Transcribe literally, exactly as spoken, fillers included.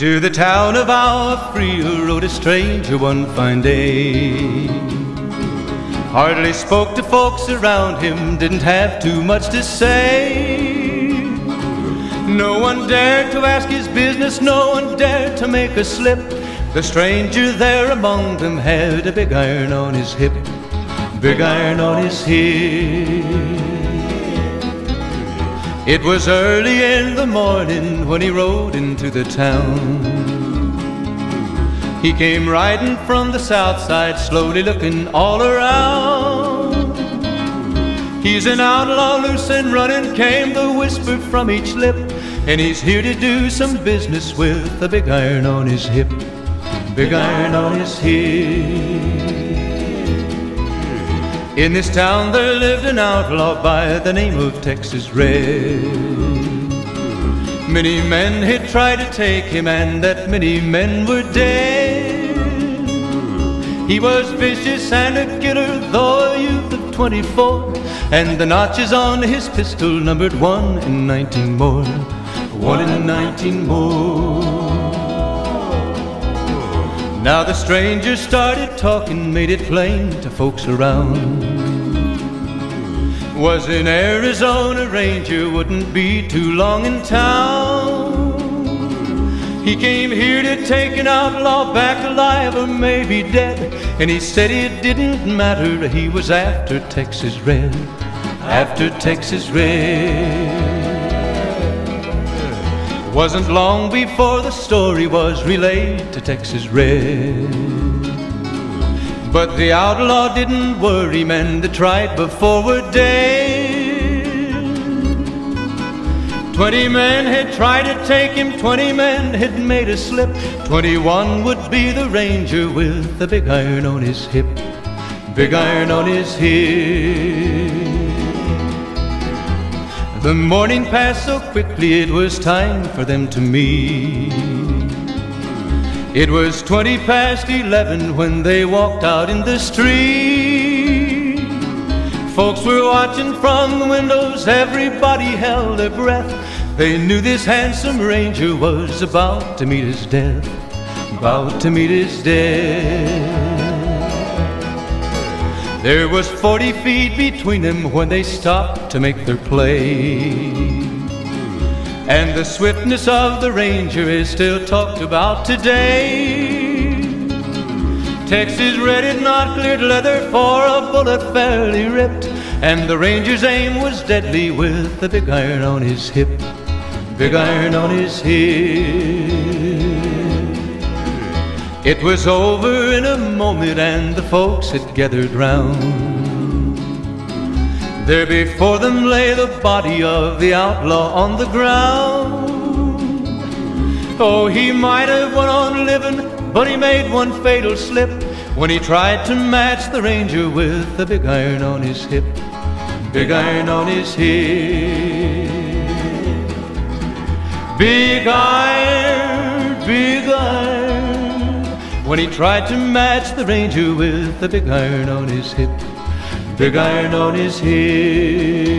To the town of our Frio rode a stranger one fine day. Hardly spoke to folks around him, didn't have too much to say. No one dared to ask his business, no one dared to make a slip. The stranger there among them had a big iron on his hip, big iron on his hip. It was early in the morning when he rode into the town. He came riding from the south side, slowly looking all around. He's an outlaw, loose and running, came the whisper from each lip, and he's here to do some business with a big iron on his hip, big iron on his hip. In this town there lived an outlaw by the name of Texas Red. Many men had tried to take him, and that many men were dead. He was vicious and a killer, though a youth of twenty-four, and the notches on his pistol numbered one in nineteen more, one in nineteen more. Now the stranger started talking, made it plain to folks around. Was an Arizona Ranger, wouldn't be too long in town. He came here to take an outlaw back alive or maybe dead, and he said it didn't matter, he was after Texas Red, after Texas Red. Wasn't long before the story was relayed to Texas Red. But the outlaw didn't worry, men that tried before were dead. Twenty men had tried to take him, twenty men had made a slip. Twenty-one would be the Ranger with the big iron on his hip, big iron on his hip. The morning passed so quickly, it was time for them to meet. It was twenty past eleven when they walked out in the street. Folks were watching from the windows, everybody held their breath. They knew this handsome Ranger was about to meet his death, about to meet his death. There was forty feet between them when they stopped to make their play. And the swiftness of the Ranger is still talked about today. Texas Red had not cleared leather for a bullet fairly ripped, and the Ranger's aim was deadly with the big iron on his hip, big iron on his hip. It was over in a moment and the folks had gathered round. There before them lay the body of the outlaw on the ground. Oh, he might have went on living, but he made one fatal slip when he tried to match the Ranger with the big iron on his hip, big iron on his hip. Big iron, big iron, when he tried to match the Ranger with the big iron on his hip, big iron on his hip.